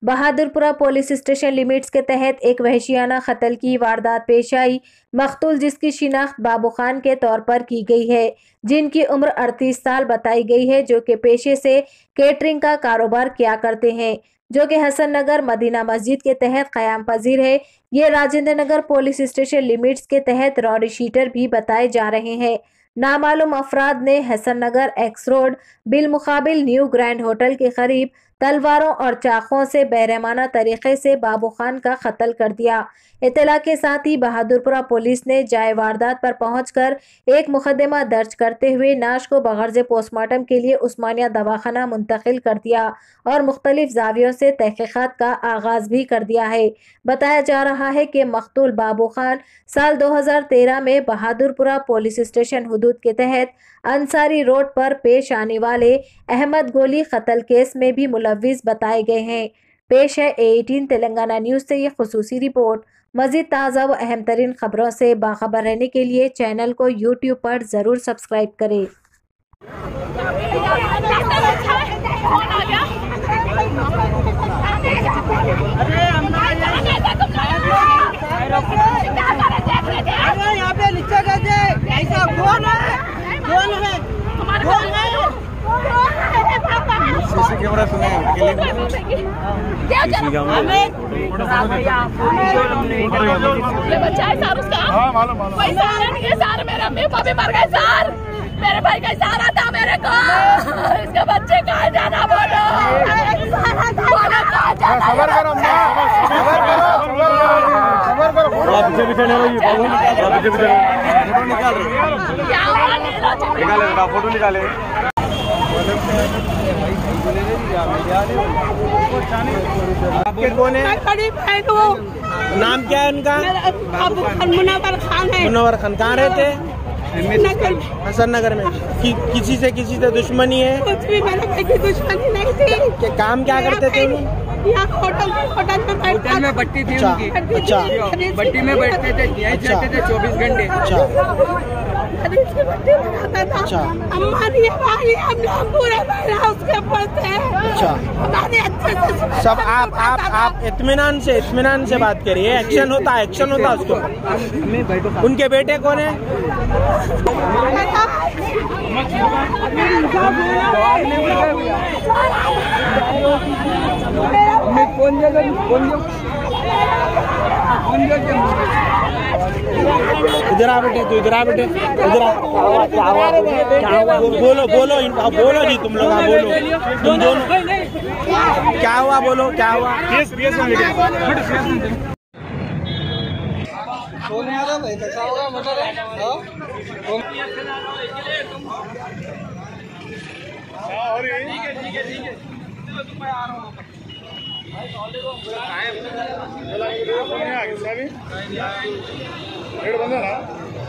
Bahadurpura police station limits के तहत एक वहशियाना कत्ल की वारदात पेश आई। मकतूल, जिसकी शिनाख्त बाबू खान के तौर पर की गई है, जिनकी उम्र 38 साल बताई गई है, जो कि पेशे से केटरिंग का कारोबार किया करते हैं, जो कि हसन नगर मदीना मस्जिद के तहत क़याम पजीर है। ये Rajendra Nagar police station limits के तहत रॉडी शीटर भी बताए जा रहे हैं। नामालूम अफराद ने हसन नगर एक्स रोड बिल मुकाबिल न्यू ग्रैंड होटल के करीब तलवारों और चाकुओं से बेरहमाना तरीके से बाबू खान का कत्ल कर दिया। इत्तला के साथ ही बहादुरपुरा पुलिस ने जाए वारदात पर पहुंचकर एक मुकदमा दर्ज करते हुए नाश को बगर्ज पोस्टमार्टम के लिए उस्मानिया दवाखाना मुंतकिल कर दिया और मुख्तलिफ जावियों से तहकीकात का आगाज भी कर दिया है। बताया जा रहा है कि मकतूल बाबू खान साल 2013 में बहादुरपुरा पुलिस स्टेशन हुदूद के तहत अंसारी रोड पर पेश आने वाले अहमद गोली कत्ल केस में भी मुलव्विस बताए गए हैं। पेश है A18 तेलंगाना न्यूज़ से ये खुसूसी रिपोर्ट। मज़ीद ताज़ा व अहम तरीन खबरों से बाखबर रहने के लिए चैनल को YouTube पर ज़रूर सब्सक्राइब करें। यहाँ पे नीचे ऐसा कौन है? सीसी कैमरा सुने बच्चा है सर उसका। कोई सहारा नहीं है सर, मेरे अम्मी पापा मर गए सर, मेरे भाई का सहारा था मेरे को। इसके बच्चे कहाँ जाना बोलो, खबर करो फोटो निकाले। आपके कौन है? बड़ी बहन हो। नाम क्या है उनका? मुनव्वर खान है। मुनव्वर खान कहाँ रहते? हसन नगर में। किसी से दुश्मनी है? कुछ भी, मेरे भाई की दुश्मनी नहीं थी। काम क्या करते थे? यहाँ होटल में बट्टी थी उनकी। अच्छा, बट्टी में बैठते थे, यहीं रहते थे 24 घंटे। अच्छा, हमारी हम लोग पूरे उसके पड़ते हैं। अच्छा, हमारे अच्छे से सब आप इत्मीनान से बात करिए। एक्शन होता है उसको। उनके बेटे कौन है? इधर आ बेटे, तू इधर आ बेटे, इधर आ। बोलो जी, तुम लोग बोलो, तुम दोनों क्या हुआ? बोलो क्या हुआ? रेड बंदा ना